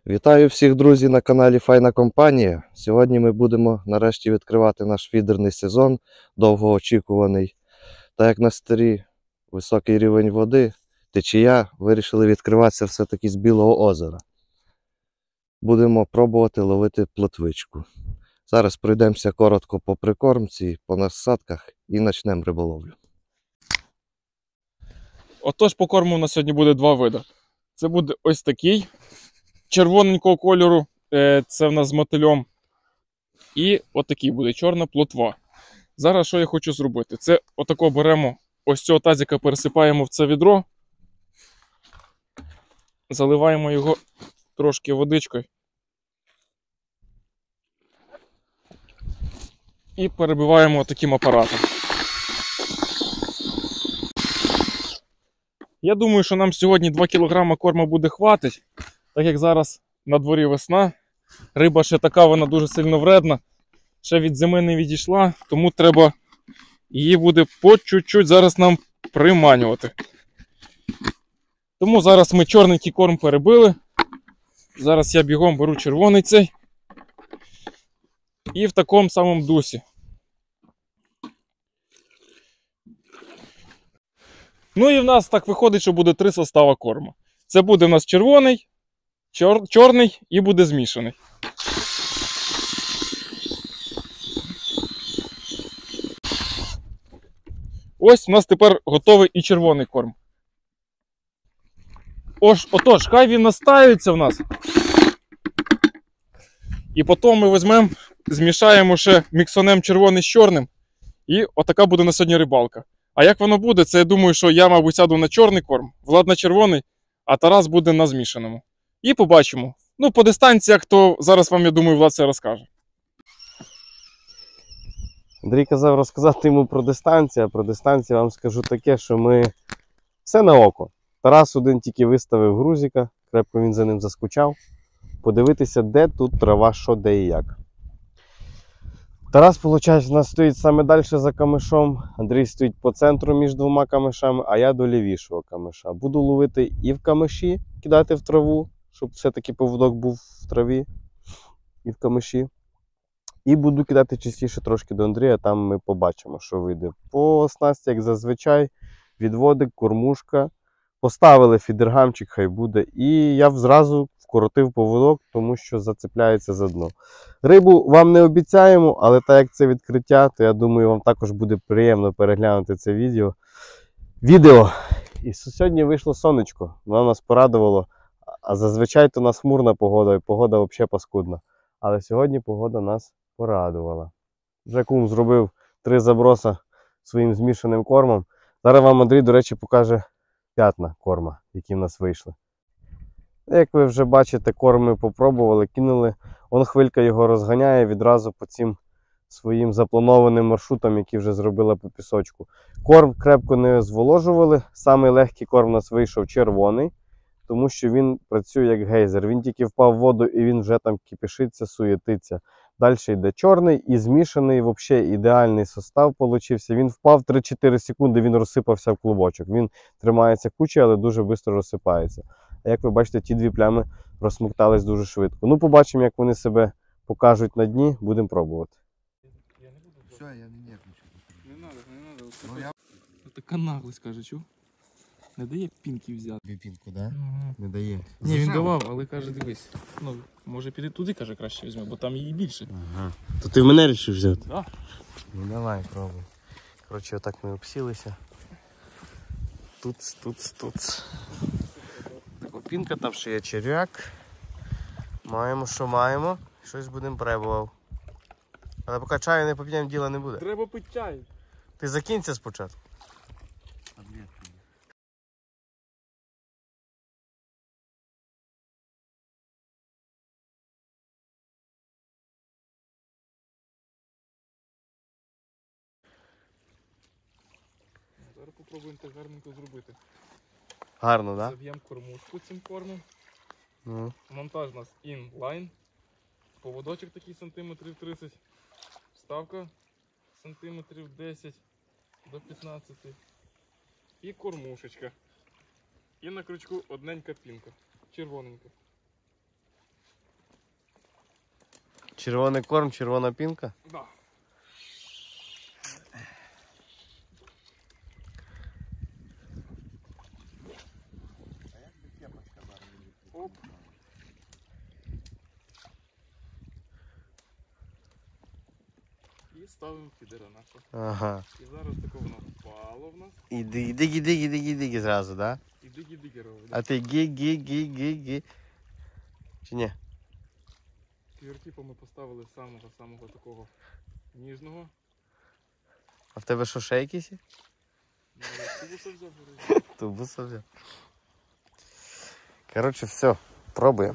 Вітаю всіх, друзі, на каналі Файна Компанія. Сьогодні ми будемо нарешті відкривати наш фідерний сезон, довгоочікуваний. Так як на старі високий рівень води, течія, вирішили відкриватися все-таки з Білого озера. Будемо пробувати ловити плотвичку. Зараз пройдемося коротко по прикормці, по насадках і почнемо риболовлю. Отож, по корму у нас сьогодні буде два види. Це буде ось такий червоненького кольору, це в нас з мотильом. І отакий буде чорна плотва. Зараз що я хочу зробити? Це отако беремо, ось цього тазика пересипаємо в це відро, заливаємо його трошки водичкою і перебиваємо таким апаратом. Я думаю, що нам сьогодні 2 кг корму буде хватить, так як зараз на дворі весна. Риба ще така, вона дуже сильно вредна, ще від зими не відійшла, тому треба її буде по чуть-чуть зараз нам приманювати. Тому зараз ми чорненький корм перебили. Зараз я бігом беру червоний цей. І в такому самому дусі. Ну і в нас так виходить, що буде 3 состава корму. Це буде в нас червоний, чорний і буде змішаний. Ось у нас тепер готовий і червоний корм. Отож, хай він настаюється в нас. І потім ми візьмемо, змішаємо ще міксонем червоний з чорним. І отака буде на сьогодні рибалка. А як воно буде, це я думаю, що я, мабуть, сяду на чорний корм, Влад на червоний, а Тарас буде на змішаному. І побачимо. Ну, по дистанціях, то зараз вам, я думаю, Влад це розкаже. Андрій казав розказати йому про дистанцію, а про дистанцію вам скажу таке, що ми все на око. Тарас один тільки виставив грузика, крепко він за ним заскучав. Подивитися, де тут трава, що, де і як. Тарас, виходить, у нас стоїть саме далі за камишом. Андрій стоїть по центру між двома камишами, а я до лівішого камиша. Буду ловити і в камиші, кидати в траву, щоб все-таки поводок був в траві і в камиші. І буду кидати частіше трошки до Андрія, там ми побачимо, що вийде. По снасті, як зазвичай, відводик, кормушка. Поставили фідергамчик, хай буде. І я зразу вкоротив поводок, тому що зацепляється за дно. Рибу вам не обіцяємо, але так як це відкриття, то я думаю, вам також буде приємно переглянути це відео. І сьогодні вийшло сонечко, воно нас порадувало. А зазвичай то у нас хмурна погода, і погода взагалі паскудна. Але сьогодні погода нас порадувала. Вже кум зробив 3 заброса своїм змішаним кормом. Зараз вам Андрій, до речі, покаже п'ятна корма, які в нас вийшли. Як ви вже бачите, корм ми попробували, кинули. Он хвилька його розганяє відразу по цим своїм запланованим маршрутам, які вже зробила по пісочку. Корм крепко не зволожували. Самий легкий корм у нас вийшов червоний, тому що він працює як гейзер. Він тільки впав в воду і він вже там кипішиться, суєтиться. Далі йде чорний і змішаний, взагалі ідеальний состав получився. Він впав 3-4 секунди, він розсипався в клубочок. Він тримається кучі, але дуже швидко розсипається. А як ви бачите, ті 2 плями розсмоктались дуже швидко. Ну, побачимо, як вони себе покажуть на дні, будемо пробувати. Все, я не нервничаю. Не треба. Така наглость, каже, чув? Не дає пінки взяти. Пінку, да? Не дає. Ні, він давав, але каже, дивись. Ну, може піди туди, каже, краще візьме, бо там її більше. Ага. То ти в мене вирішив взяти? Так. Ну давай, пробуй. Коротше, отак ми обсілися. Тут. Пінка, там ще є черв'як. Маємо, що маємо. Щось будемо пробував. Але поки чаю не поп'ємо, діла не буде. Треба пити чай. Ти закінься спочатку. Зараз попробуємо так гарненько зробити. Гарно, так? Заб'ємо кормушку цим кормом. Ну. Монтаж у нас інлайн. Поводочок такий сантиметрів 30. Вставка сантиметрів 10 до 15. І кормушечка. І на крючку одненька пінка. Червоненька. Червоний корм, червона пінка. Да. Оп. І ставимо фідера нашого. Ага. І зараз таке воно впало в нас. І диги зразу, да? І диги-диги робить. А ти гі. Чи ні? Квертіпа ми поставили самого такого ніжного. А в тебе що, ще якісь? Тубуса взяв. говорить. Тубуса взяв. Коротше, все, пробуємо.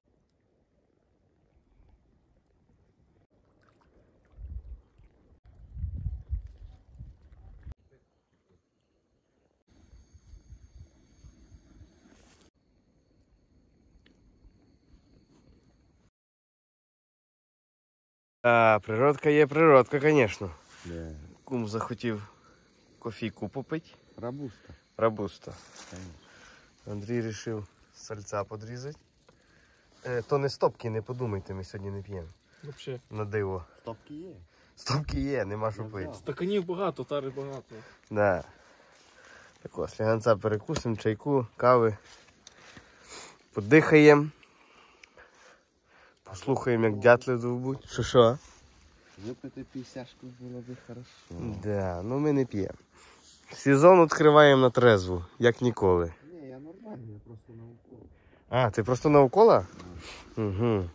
Природка є природка, звісно. Yeah. Кум захотів кофійку попити. Рабуста. Рабуста. Андрій вирішив сальця подрізати. То не стопки, не подумайте, ми сьогодні не п'ємо. Вообще. На диво. Стопки є. Стопки є, нема що пити. Стаканів багато, тари багато. Да. Так ось, сліганця перекусимо, чайку, кави. Подихаємо. Послухаємо, як дятли довбуть. Що? Випити пісяшку було б хорошо. Да, ну ми не п'ємо. Сезон відкриваємо на трезву, як ніколи. Ні, я нормально, я просто навколо. А, ти просто навколо? Угу.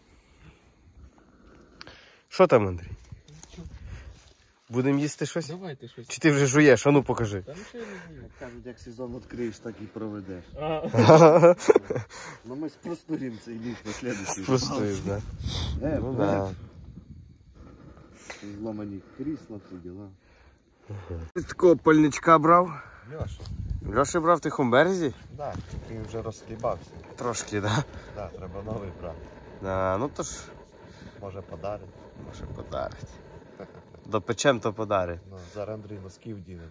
Що там, Андрій? Будемо їсти щось? Давайте щось. Чи ти вже жуєш? А ну покажи. Та нічого я не знаю. Кажуть, як сезон відкриєш, так і проведеш. Ну ми спростуємо цей ліф на слідуючий. Спростуєш, да? Ну да. Зломані крісла, ці діла. Ти такого пальничка брав? Льоша. Льоша брав в тихому березі? Так, він вже розхлібався. Трошки, да? Так, треба новий брати. Да, ну то ж, Може подарить. може подарить. Допечем, то подарить. Ну, зараз Андрій носків діне.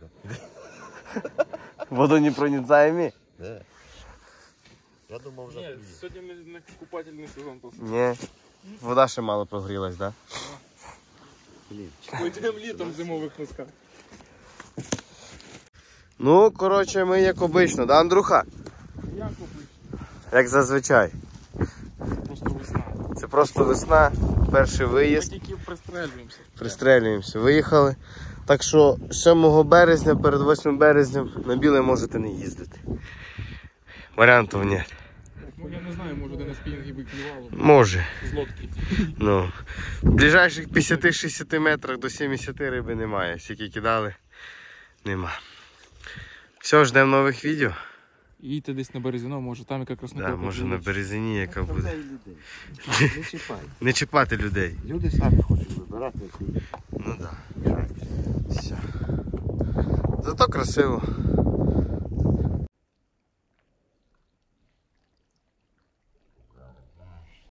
Водонепроницаємі? Де? Я думав вже Ні, приїде. сьогодні не купательний сезон. Ні. Вода ще мало прогрілась, да? Блін. Пойдемо літом в зимових носках. Ну, коротше, ми як обично, да, Андрюха? Як обично. Як зазвичай. Просто весна. Це просто весна, перший Ми виїзд. тільки пристрелюємося. Пристрелюємося, виїхали. Так що 7 березня, перед 8 березня на біле можете не їздити. Варіантів ні. Ну я не знаю, може де на спінінги виклювало. Може. З лодки. Ну, в ближайших 50-60 метрах до 70 риби немає. Скільки кидали, нема. Все, ждемо нових відео. Їдьте десь на Березіно, може там яка краснотка. Да, може на березині яка буде. людей. Не чіпай. Не чіпати людей. Люди самі хочуть вибирати. Ну так. Да. Все. Зато красиво.